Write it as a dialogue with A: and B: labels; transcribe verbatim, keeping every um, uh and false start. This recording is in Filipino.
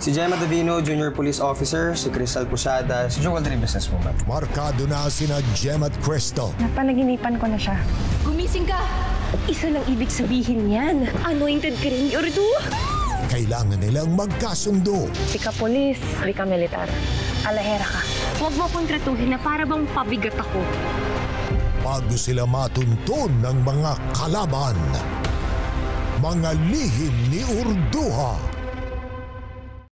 A: Si Gemma Davino, Junior Police Officer. Si Crystal Pusadas, Jewelry Businesswoman.
B: Markado na sina Gemma at Crystal.
C: Napanaginipan ko na siya.
D: Gumising ka!
C: Isa lang ibig sabihin yan. Anointed ka rin, Urdu.
B: Kailangan nilang magkasundo.
C: Di ka polis, di ka militar. Alahera ka. Huwag mo akong tratuhin na para bang pabigat ako.
B: Bago sila matuntun ng mga kalaban. Mga lihim ni Urduja.